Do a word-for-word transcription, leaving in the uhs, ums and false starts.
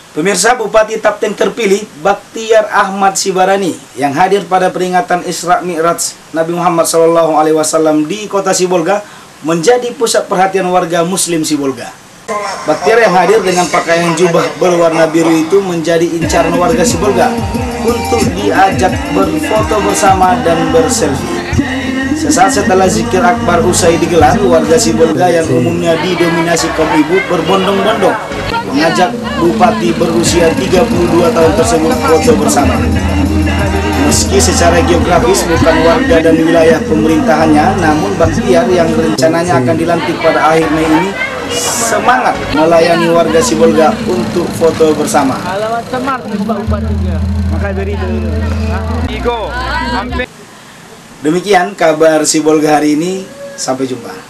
Pemirsa, Bupati Tapteng terpilih Bakhtiar Ahmad Sibarani yang hadir pada peringatan Isra Mi'raj Nabi Muhammad shallallahu alaihi wasallam di kota Sibolga menjadi pusat perhatian warga Muslim Sibolga. Bakhtiar yang hadir dengan pakaian jubah berwarna biru itu menjadi incaran warga Sibolga untuk diajak berfoto bersama dan berselfie. Sesaat setelah zikir akbar usai digelar, warga Sibolga yang umumnya didominasi kaum ibu berbondong-bondong mengajak Bupati berusia tiga puluh dua tahun tersebut foto bersama. Meski secara geografis bukan warga dan wilayah pemerintahannya, namun Bakhtiar yang rencananya akan dilantik pada akhir Mei ini semangat melayani warga Sibolga untuk foto bersama. Demikian kabar Sibolga hari ini, sampai jumpa.